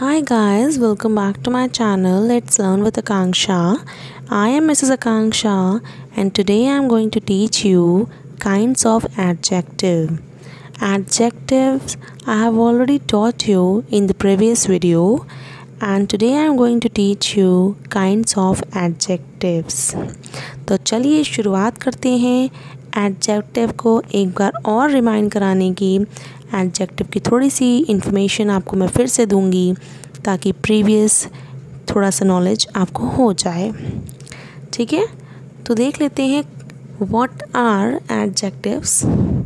Hi guys, welcome back to my channel. Let's learn with Akanksha. I am Mrs. Akanksha and today I am going to teach you kinds of adjective. Adjectives I have already taught you in the previous video and today I am going to teach you kinds of adjectives. तो चलिए शुरुआत करते हैं adjective को एक बार और remind कराने की। एडजेक्टिव की थोड़ी सी इन्फॉर्मेशन आपको मैं फिर से दूंगी ताकि प्रीवियस थोड़ा सा नॉलेज आपको हो जाए। ठीक है, तो देख लेते हैं what are adjectives.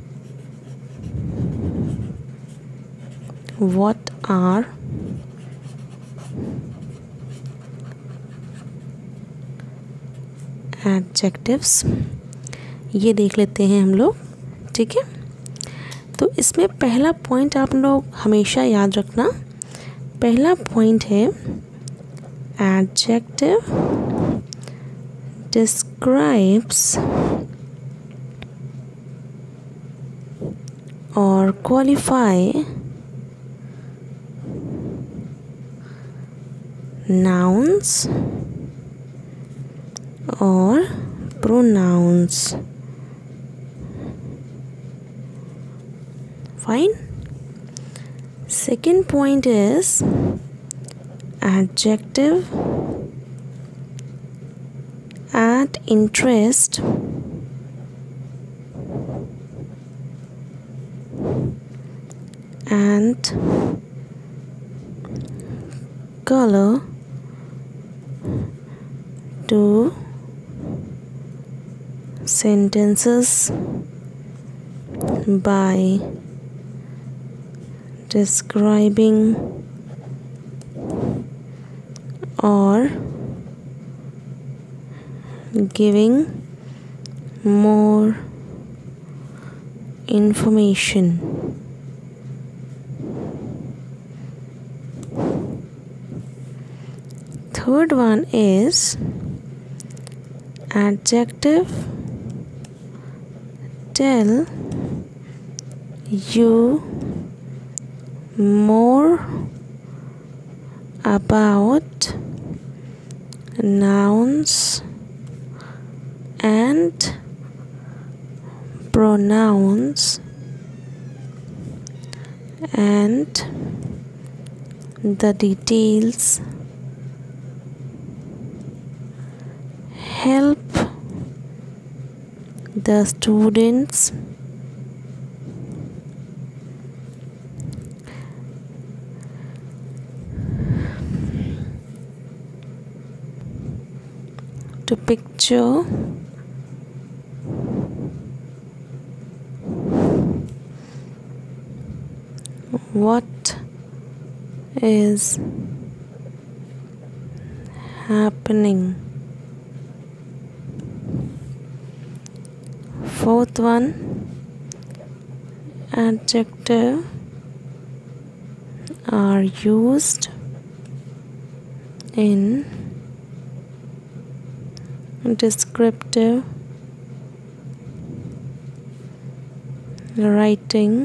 What are adjectives, ये देख लेते हैं हम लोग। ठीक है, तो इसमें पहला पॉइंट आप लोग हमेशा याद रखना। पहला पॉइंट है एडजेक्टिव डिस्क्राइब्स और qualify nouns or pronouns. Fine. Second point is adjective add interest and color to sentences by describing or giving more information. Third one is adjective tell you more about nouns and pronouns and the details help the students to picture what is happening. Fourth one, adjective are used in descriptive writing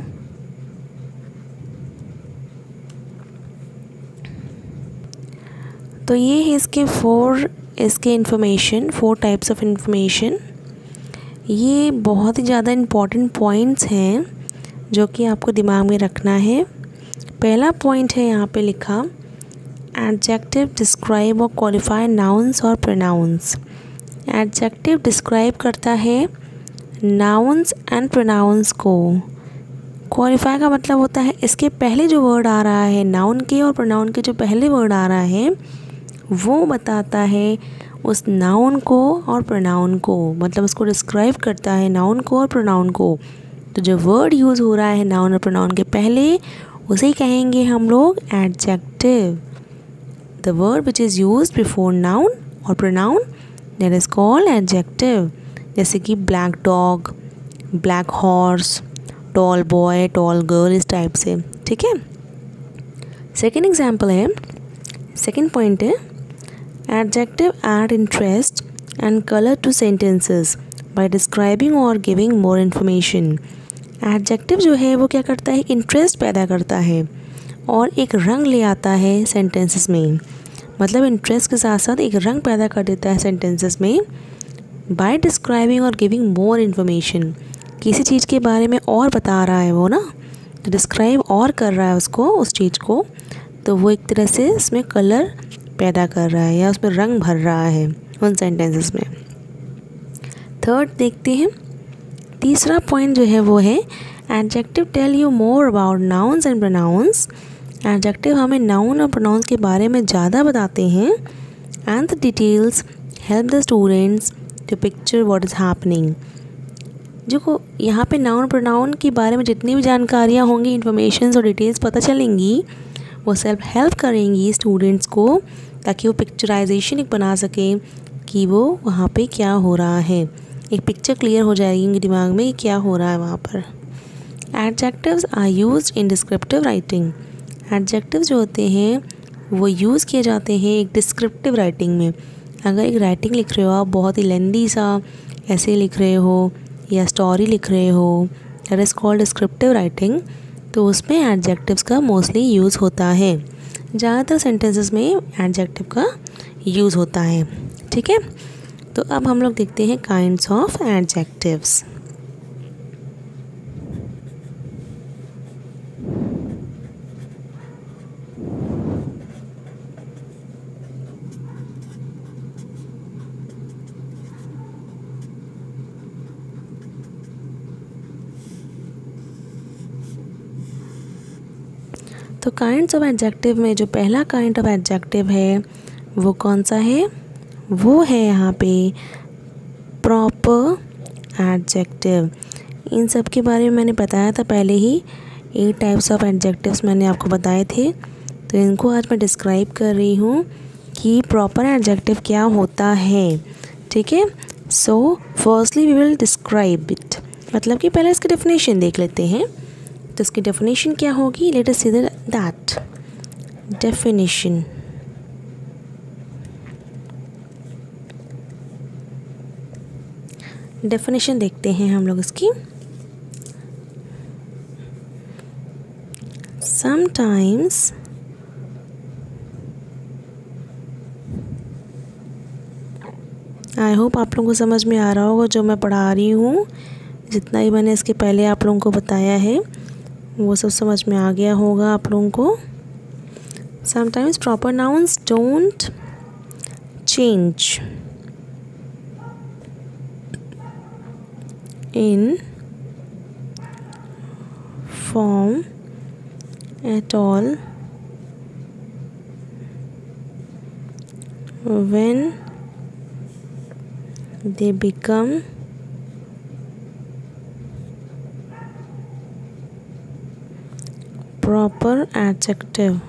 तो ये है इसके information, 4 types of information. ये बहुत ही ज़्यादा important points हैं जो कि आपको दिमाग में रखना है। पहला पॉइंट है यहाँ पे लिखा एडजेक्टिव डिस्क्राइब और क्वालिफाई नाउन्स और प्रोनाउंस। एडजेक्टिव डिस्क्राइब करता है नाउन्स एंड प्रोनाउंस को। क्वालिफाई का मतलब होता है इसके पहले जो वर्ड आ रहा है, नाउन के और प्रोनाउन के जो पहले वर्ड आ रहा है वो बताता है उस नाउन को और प्रोनाउन को, मतलब उसको डिस्क्राइब करता है नाउन को और प्रोनाउन को। तो जो वर्ड यूज़ हो रहा है नाउन और प्रोनाउन के पहले उसे कहेंगे हम लोग adjective. The word which is used before noun और pronoun that is called adjective. जैसे कि black dog, black horse, tall boy, tall girl, इस टाइप से। ठीक है, सेकेंड एग्जाम्पल है, सेकेंड पॉइंट है adjective add interest and color to sentences by describing or giving more information। Adjective जो है वो क्या करता है, इंटरेस्ट पैदा करता है और एक रंग ले आता है सेंटेंसेस में, मतलब इंटरेस्ट के साथ साथ एक रंग पैदा कर देता है सेंटेंसेस में बाय डिस्क्राइबिंग और गिविंग मोर इन्फॉर्मेशन। किसी चीज़ के बारे में और बता रहा है वो ना, तो डिस्क्राइब और कर रहा है उसको, उस चीज़ को, तो वो एक तरह से उसमें कलर पैदा कर रहा है या उसमें रंग भर रहा है उन सेंटेंसेस में। थर्ड देखते हैं, तीसरा पॉइंट जो है वो है adjective tell you more about nouns and pronouns. Adjective हमें नाउन और प्रोनाउंस के बारे में ज़्यादा बताते हैं। And the details help the students to picture what is happening. जो यहाँ पे नाउन प्रोनाउन के बारे में जितनी भी जानकारियाँ होंगी, इन्फॉर्मेशन और डिटेल्स पता चलेंगी, वो सेल्फ हेल्प करेंगी स्टूडेंट्स को, ताकि वो पिक्चराइजेशन एक बना सकें कि वो वहाँ पे क्या हो रहा है। एक पिक्चर क्लियर हो जाएगी उनके दिमाग में क्या हो रहा है वहाँ पर। Adjectives are used in descriptive writing. Adjectives जो होते हैं वो यूज़ किए जाते हैं एक डिस्क्रिप्टिव राइटिंग में। अगर एक राइटिंग लिख रहे हो आप, बहुत ही लेंदी सा ऐसे लिख रहे हो या स्टोरी लिख रहे हो, that is called descriptive writing, तो उसमें एडजेक्टिव्स का मोस्टली यूज़ होता है। ज़्यादातर सेंटेंसेस में एडजेक्टिव का यूज़ होता है। ठीक है, तो अब हम लोग देखते हैं काइंड्स ऑफ एडजेक्टिव्स। तो काइंड्स ऑफ एडजेक्टिव में जो पहला काइंड ऑफ एडजेक्टिव है वो कौन सा है? वो है यहाँ पे प्रॉपर एडजेक्टिव। इन सब के बारे में मैंने बताया था पहले ही, 8 टाइप्स ऑफ एडजेक्टिव्स मैंने आपको बताए थे, तो इनको आज मैं डिस्क्राइब कर रही हूँ कि प्रॉपर एडजेक्टिव क्या होता है। ठीक है, so firstly we will describe it, मतलब कि पहले इसकी डेफिनेशन देख लेते हैं। तो इसकी डेफिनेशन क्या होगी? Let us see that definition. Definition देखते हैं हम लोग इसकी। समटाइम्स आई होप आप लोगों को समझ में आ रहा होगा जो मैं पढ़ा रही हूँ। जितना ही मैंने इसके पहले आप लोगों को बताया है वो सब समझ में आ गया होगा आप लोगों को। Sometimes proper nouns don't change in form at all when they become proper adjective.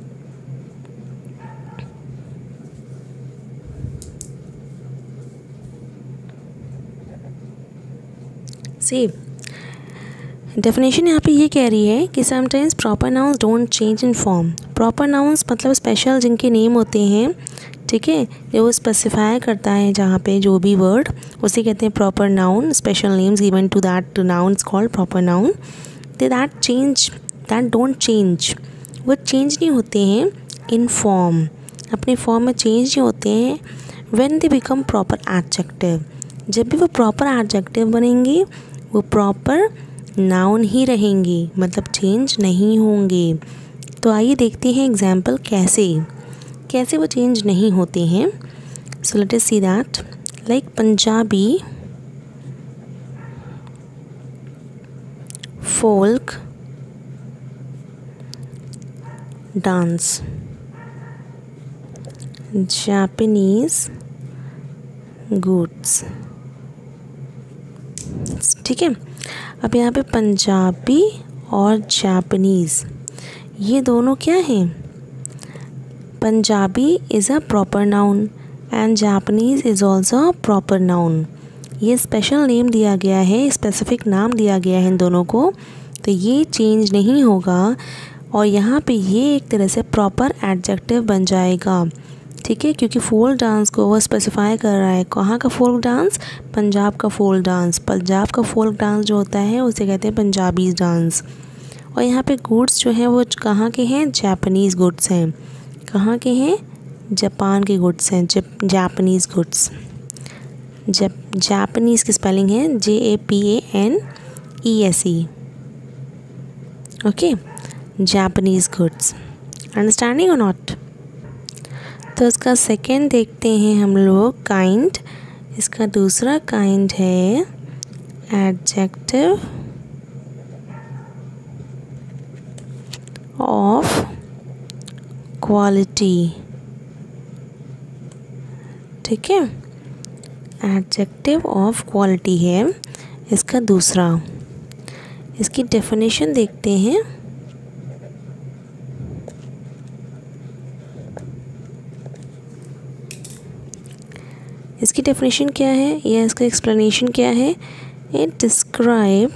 See, definition यहाँ पे ये कह रही है कि sometimes proper nouns don't change in form. Proper nouns मतलब स्पेशल जिनके नेम होते हैं, ठीक है, जो वो स्पेसिफाई करता है जहाँ पे जो भी वर्ड, उसे कहते हैं proper noun. Special names given to that noun is called proper noun. That don't change, वो चेंज नहीं होते हैं इन फॉर्म, अपने फॉर्म में चेंज नहीं होते हैं। When they become proper adjective, जब भी वो प्रॉपर एडजेक्टिव बनेंगे वो प्रॉपर नाउन ही रहेंगी, मतलब चेंज नहीं होंगे। तो आइए देखते हैं एग्जाम्पल कैसे वो चेंज नहीं होते हैं। So let us see that, like Punjabi folk dance, Japanese goods. ठीक है, अब यहाँ पे पंजाबी और जापानीज़ ये दोनों क्या हैं? Punjabi is a proper noun and Japanese is also a proper noun. ये स्पेशल नेम दिया गया है, स्पेसिफिक नाम दिया गया है इन दोनों को, तो ये चेंज नहीं होगा और यहाँ पे ये एक तरह से प्रॉपर एडजेक्टिव बन जाएगा। ठीक है, क्योंकि फोल्क डांस को वो स्पेसिफाई कर रहा है। कहाँ का फोल्क डांस? पंजाब का फोल्क डांस। पंजाब का फोल्क डांस जो होता है उसे कहते हैं पंजाबीज़ डांस। और यहाँ पे गुड्स जो हैं वो कहाँ के हैं, जापानीज़ गुड्स हैं। कहाँ के हैं, जापान के गुड्स हैं, जापानीज़ गुड्स। जापानीज़ की स्पेलिंग है JAPANESE। Okay, Japanese goods. Understanding और नॉट। तो इसका सेकंड देखते हैं हम लोग, काइंड। इसका दूसरा काइंड है एडजेक्टिव ऑफ क्वालिटी। ठीक है, एडजेक्टिव ऑफ क्वालिटी है इसका दूसरा। इसकी डेफिनेशन देखते हैं। इसकी डेफिनेशन क्या है या इसका एक्सप्लेनेशन क्या है, it describe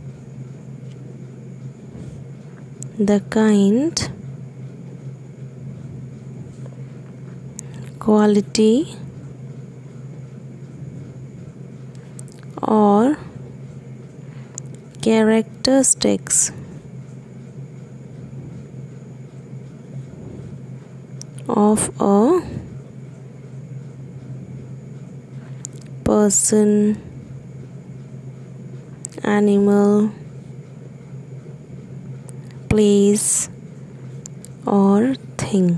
the kind, quality और characteristics of a person, animal, place or thing.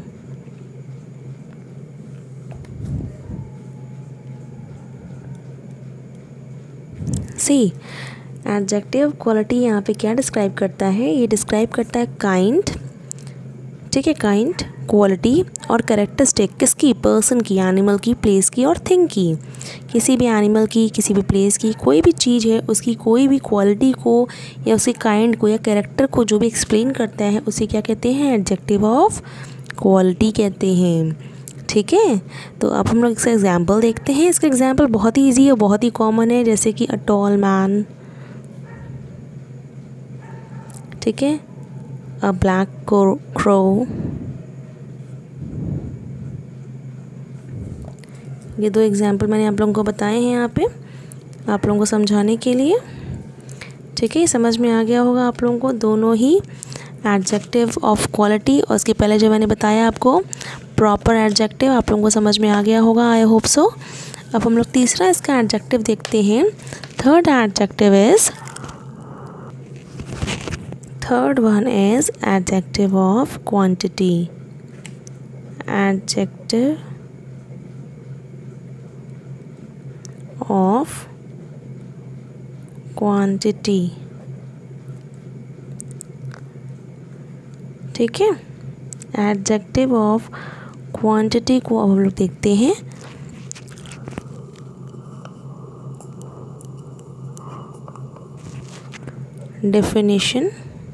See, adjective quality यहाँ पे क्या डिस्क्राइब करता है, ये डिस्क्राइब करता है काइंड। ठीक है, काइंड, क्वालिटी और कैरेक्टरिस्टिक किसकी, पर्सन की, एनिमल की, प्लेस की और थिंग की। किसी भी एनिमल की, किसी भी प्लेस की, कोई भी चीज़ है उसकी कोई भी क्वालिटी को या उसके काइंड को या कैरेक्टर को जो भी एक्सप्लेन करता है उसे क्या कहते हैं, एडजेक्टिव ऑफ क्वालिटी कहते हैं। ठीक है, तो अब हम लोग इसका एग्जाम्पल देखते हैं। इसका एग्जाम्पल बहुत ही ईजी और बहुत ही कॉमन है, जैसे कि अ टॉल मैन। ठीक है, अ ब्लैक क्रो। ये दो एग्जाम्पल मैंने आप लोगों को बताए हैं यहाँ पे आप लोगों को समझाने के लिए। ठीक है, समझ में आ गया होगा आप लोगों को दोनों ही, एडजेक्टिव ऑफ क्वालिटी और उसके पहले जो मैंने बताया आपको प्रॉपर एडजेक्टिव, आप लोगों को समझ में आ गया होगा, आई होप सो। अब हम लोग तीसरा इसका एडजेक्टिव देखते हैं। Third one is adjective of quantity. Adjective of quantity. ठीक है, एडजेक्टिव ऑफ क्वांटिटी को अब हम लोग देखते हैं। Definition,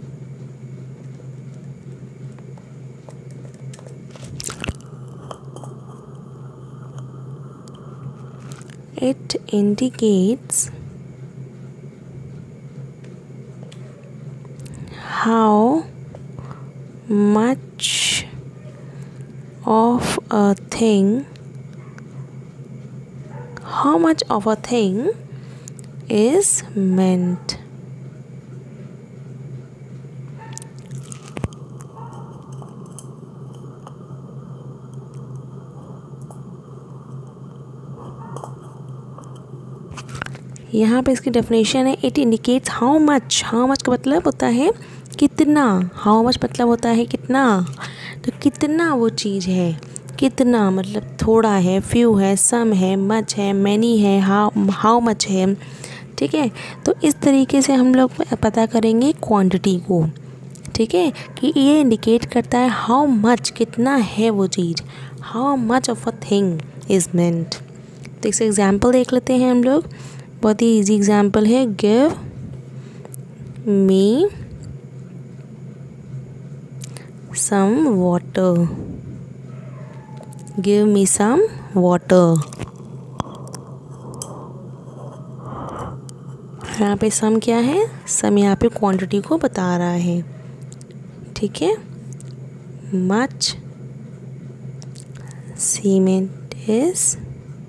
it indicates how much of a thing is meant. यहाँ पे इसकी डेफिनेशन है, it indicates how much. How much का मतलब होता है कितना, हाउ मच मतलब होता है कितना, तो कितना वो चीज़ है, कितना मतलब थोड़ा है, फ्यू है, सम है, मच है, मैनी है, हाउ मच है। ठीक है, तो इस तरीके से हम लोग पता करेंगे क्वांटिटी को। ठीक है, कि ये इंडिकेट करता है हाउ मच, कितना है वो चीज़, how much of a thing is meant. तो इसका एग्जाम्पल देख लेते हैं हम लोग, बहुत ही इजी एग्जाम्पल है। Give me some water. Give me some water. यहाँ पे सम क्या है, सम यहाँ पे क्वांटिटी को बता रहा है। ठीक है, much cement is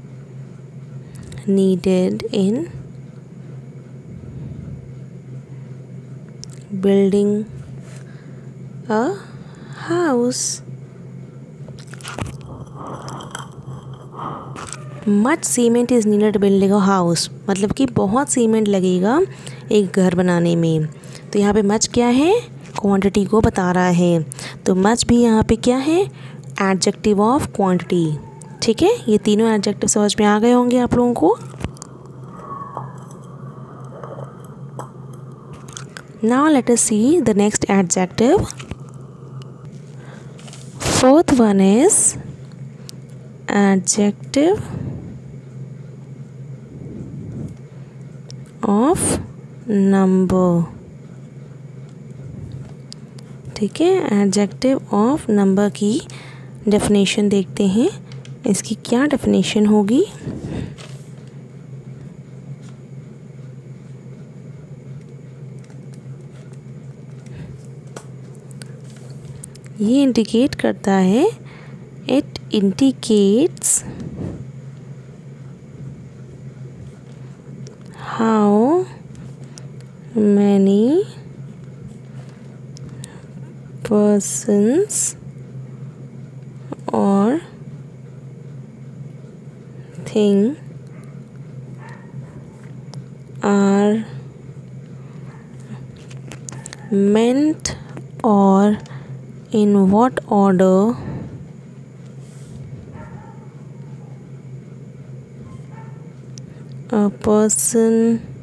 needed in building a house. Much cement is needed to building a house, मतलब कि बहुत सीमेंट लगेगा एक घर बनाने में। तो यहाँ पे मच क्या है, क्वांटिटी को बता रहा है। तो मच भी यहाँ पे क्या है, एडजेक्टिव ऑफ क्वांटिटी। ठीक है, ये तीनों एडजेक्टिव समझ में आ गए होंगे आप लोगों को। Now let us see the next adjective. Fourth one is adjective of number. ठीक है, एडजेक्टिव ऑफ नंबर की डेफिनेशन देखते हैं, इसकी क्या डेफिनेशन होगी। ये इंडिकेट करता है, it indicates how many persons or thing are meant or in what order a person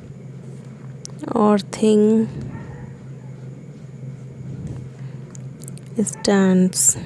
or thing stands।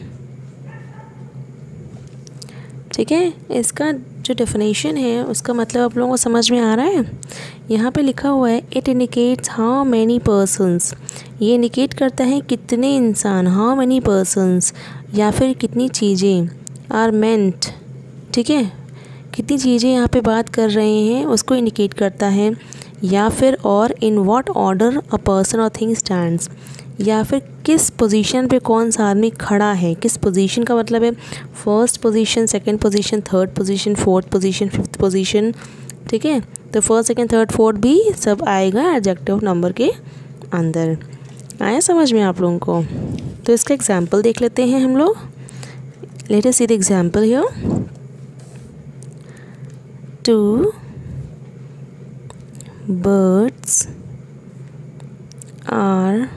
ठीक है, इसका जो डेफिनेशन है उसका मतलब आप लोगों को समझ में आ रहा है। यहाँ पे लिखा हुआ है it indicates how many persons, ये इंडिकेट करता है कितने इंसान, हाउ मैनी पर्सन्स, या फिर कितनी चीज़ें, आर मेंट। ठीक है, कितनी चीज़ें यहाँ पे बात कर रहे हैं उसको इंडिकेट करता है, या फिर और in what order a person और थिंग स्टैंड्स, या फिर किस पोजीशन पे कौन सा आदमी खड़ा है। किस पोजीशन का मतलब है first position, second position, third position, fourth position, fifth position. ठीक है, तो फर्स्ट सेकंड थर्ड फोर्थ भी सब आएगा एडजेक्टिव ऑफ नंबर के अंदर। आया समझ में आप लोगों को। तो इसका एग्जाम्पल देख लेते हैं हम लोग। Let us see the example here. 2 birds are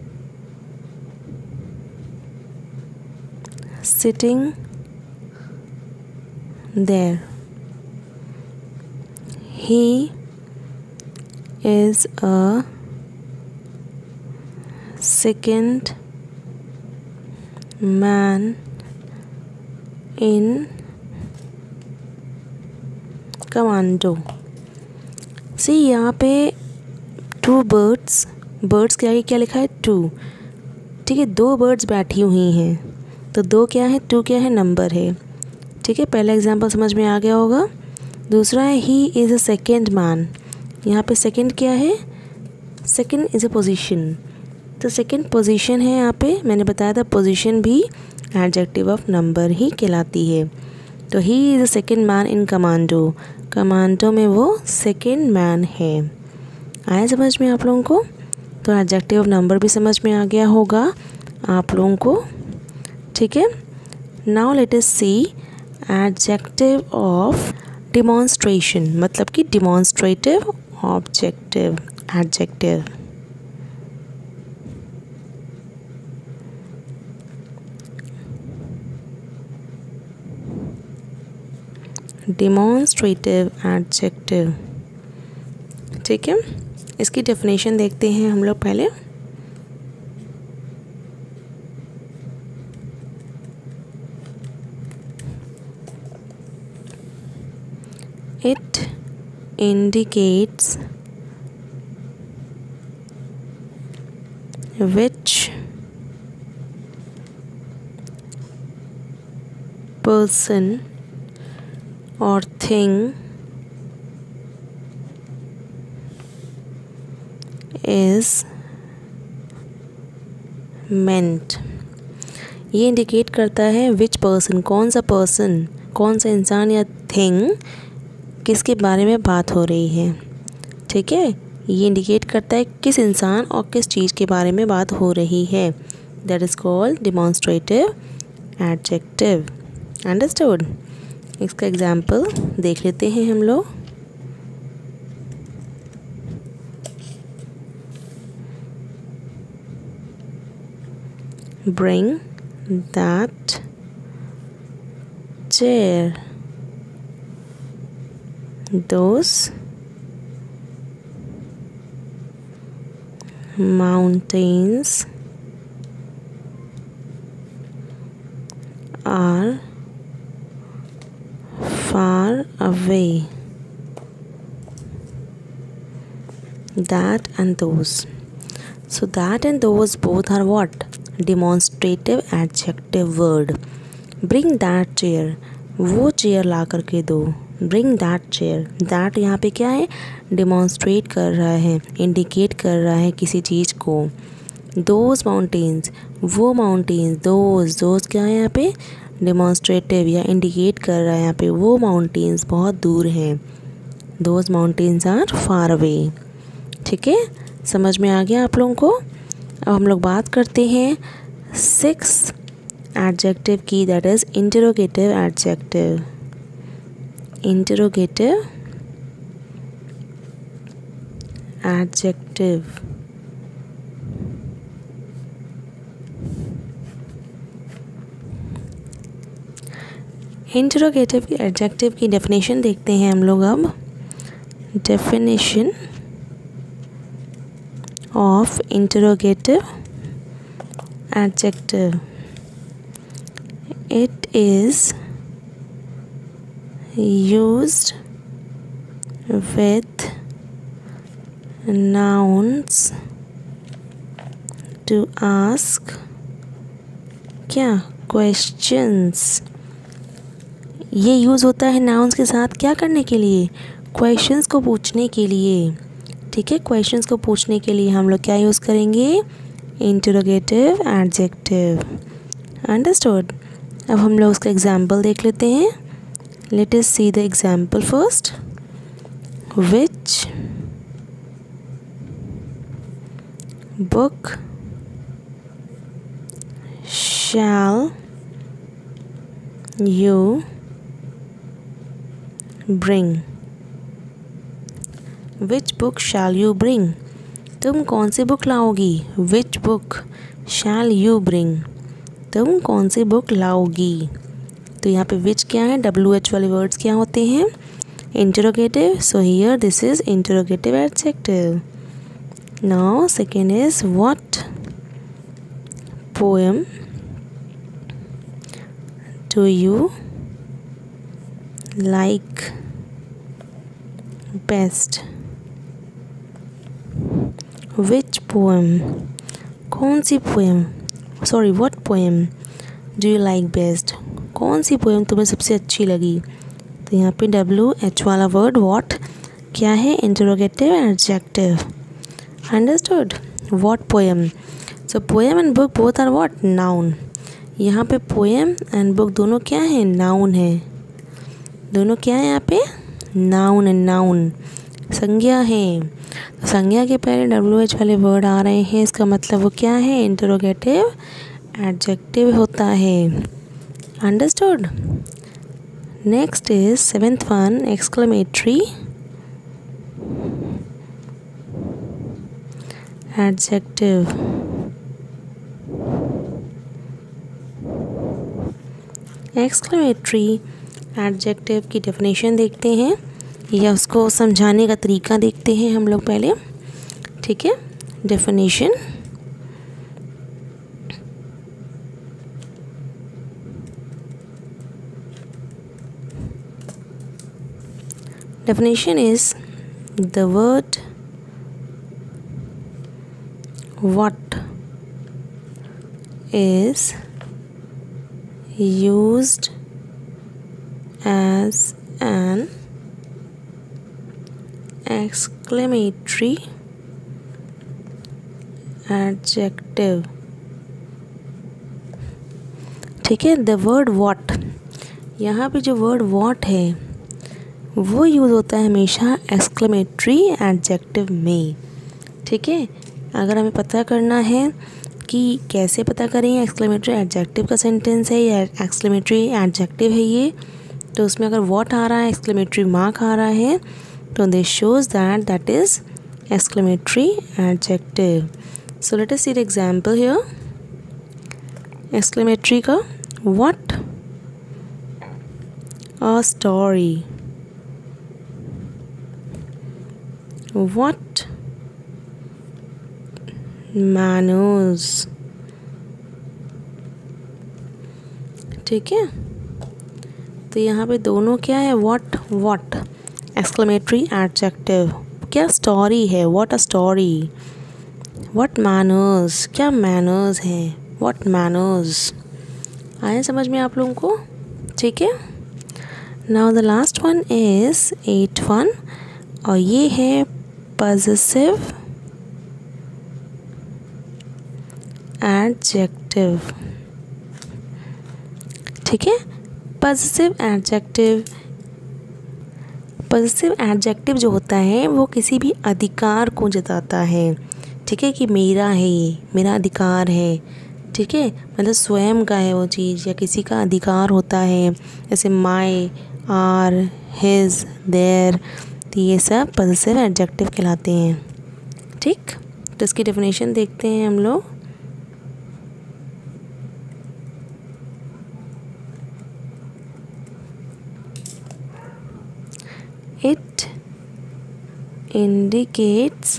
sitting there. He is a second man in commando। See यहाँ पे 2 birds, बर्ड्स के आगे क्या लिखा है 2। ठीक है, 2 बर्ड्स बैठी हुई हैं, तो 2 क्या है, 2 क्या है, नंबर है। ठीक है, पहला एग्जांपल समझ में आ गया होगा। दूसरा है he is a second man, यहाँ पे सेकेंड क्या है, सेकेंड इज़ अ पोजीशन, तो सेकेंड पोजीशन है यहाँ पे। मैंने बताया था पोजीशन भी एडजेक्टिव ऑफ नंबर ही कहलाती है। तो he is a second man in commando, commando में वो सेकेंड मैन है। आया समझ में आप लोगों को। तो एडजेक्टिव ऑफ नंबर भी समझ में आ गया होगा आप लोगों को। ठीक है, now let us see adjective of demonstration, मतलब कि demonstrative objective adjective. Demonstrative adjective. ठीक है, इसकी डेफिनेशन देखते हैं हम लोग पहले। It indicates which person or thing is meant। ये इंडिकेट करता है विच पर्सन, कौन सा पर्सन, कौन सा इंसान या थिंग किसके बारे में बात हो रही है। ठीक है, ये इंडिकेट करता है किस इंसान और किस चीज़ के बारे में बात हो रही है। that is called demonstrative adjective. Understood? इसका एग्जाम्पल देख लेते हैं हम लोग. Bring that chair. Those mountains are far away. That and those. So that and those both are what? Demonstrative adjective word. Bring that chair. वो chair ला करके दो. Bring that chair. that यहाँ पे क्या है? Demonstrate कर रहा है, indicate कर रहा है किसी चीज़ को. Those mountains. वो mountains. those क्या है यहाँ पे? Demonstrative या indicate कर रहा है यहाँ पे. वो mountains बहुत दूर हैं. Those mountains are far away. ठीक है, समझ में आ गया आप लोगों को? अब हम लोग बात करते हैं 6 एडजेक्टिव की, that is interrogative adjective. Interrogative adjective. Interrogative adjective की डेफिनेशन देखते हैं हम लोग अब. Definition of interrogative adjective. It is used with nouns to ask क्या? questions. ये यूज़ होता है nouns के साथ क्या करने के लिए? questions को पूछने के लिए. ठीक है, क्वेश्चंस को पूछने के लिए हम लोग क्या यूज़ करेंगे? Interrogative adjective. अंडरस्टूड? अब हम लोग उसका एग्जाम्पल देख लेते हैं. Let us see the example first. Which book shall you bring. Which book shall you bring. तुम कौन सी बुक लाओगी? Which book shall you bring. तुम कौन सी बुक लाओगी. तो यहाँ पे विच क्या है? WH वाले वर्ड्स क्या होते हैं? Interrogative. So here this is interrogative adjective. Now second is what poem do you like best. Which poem, कौन सी poem, sorry what poem do you like best. कौन सी पोएम तुम्हें सबसे अच्छी लगी. तो यहाँ पे WH वाला वर्ड व्हाट क्या है? Interrogative adjective. Understood? What poem. So poem and book both are what? Noun. यहाँ पे पोएम एंड बुक दोनों क्या है? नाउन है. दोनों क्या है यहाँ पे? नाउन एंड नाउन संज्ञा है. तो संज्ञा के पहले WH वाले वर्ड आ रहे हैं, इसका मतलब वो क्या है? इंटरोगेटिव एडजेक्टिव होता है. Understood? Next is 7th one, exclamatory adjective. Exclamatory adjective की डेफिनेशन देखते हैं या उसको समझाने का तरीका देखते हैं हम लोग पहले. ठीक है, definition. Definition is the word what is used as an exclamatory adjective. ठीक है, द वर्ड what, यहाँ पे जो वर्ड what है वो यूज़ होता है हमेशा एक्सक्लेमेटरी एडजेक्टिव में. ठीक है, अगर हमें पता करना है कि कैसे पता करें एक्सक्लेमेटरी एडजेक्टिव का सेंटेंस है या एक्सक्लेमेटरी एडजेक्टिव है ये। तो उसमें अगर व्हाट आ रहा है, एक्सक्लेमेटरी मार्क आ रहा है, तो this shows that that is exclamatory adjective. So let us see the example here. Exclamatory का what a story, what manners. ठीक है, तो यहाँ पे दोनों क्या है, व्हाट एक्सक्लेमेटरी एडजेक्टिव, क्या स्टोरी है, what a story, what manners, क्या मैनर्स हैं, व्हाट मैनर्स। आया समझ में आप लोगों को? ठीक है, now the last one is 8th और ये है पॉजेसिव एडजेक्टिव। ठीक है, पॉजेसिव एडजेक्टिव, पॉजेसिव एडजेक्टिव जो होता है वो किसी भी अधिकार को जताता है। ठीक है, कि मेरा है, ये मेरा अधिकार है। ठीक है, मतलब स्वयं का है वो चीज़ या किसी का अधिकार होता है, जैसे माई, आर, हिज, देयर, तो ये सब पॉजेसिव एडजेक्टिव कहलाते हैं। ठीक, तो इसकी डेफिनेशन देखते हैं हम लोग। It indicates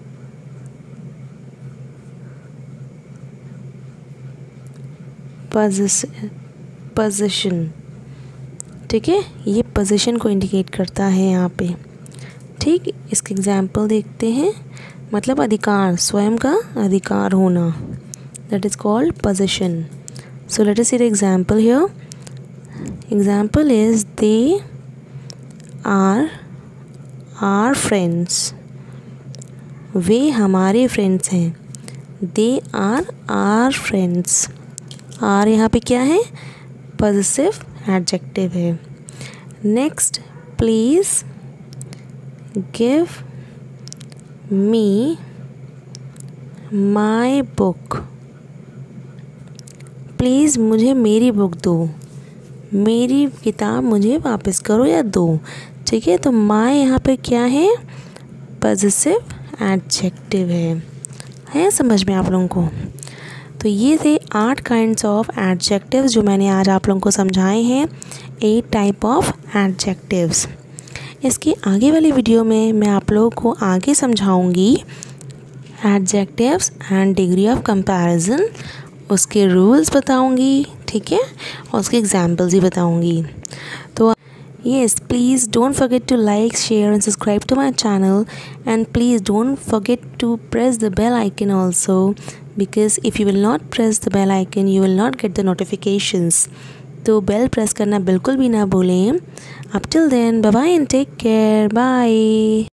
possession. ठीक है, ये पोजीशन को इंडिकेट करता है यहाँ पे। ठीक, इसके एग्जाम्पल देखते हैं। मतलब अधिकार, स्वयं का अधिकार होना, that is called possession. So let us see the example here. Example is they are our friends, वे हमारे फ्रेंड्स हैं। They are our friends, our यहाँ पे क्या है, पॉजेसिव एडजेक्टिव है। Next, please give me my book, please मुझे मेरी बुक दो, मेरी किताब मुझे वापस करो या दो। ठीक है, तो माई यहाँ पे क्या है, पॉजेसिव एडजेक्टिव है समझ में आप लोगों को? तो ये थे 8 काइंड्स ऑफ एडजेक्टिव्स जो मैंने आज आप लोगों को समझाए हैं, 8 टाइप ऑफ एडजेक्टिव्स। इसकी आगे वाली वीडियो में मैं आप लोगों को आगे समझाऊंगी adjectives and degree of comparison, उसके रूल्स बताऊंगी। ठीक है, और उसके एग्जाम्पल्स भी बताऊंगी। तो yes, please don't forget to like, share and subscribe to my channel, and please don't forget to press the bell icon also, because if you will not press the bell icon you will not get the notifications. तो bell press करना बिल्कुल भी ना भूलें। Up till then, bye bye and take care. Bye.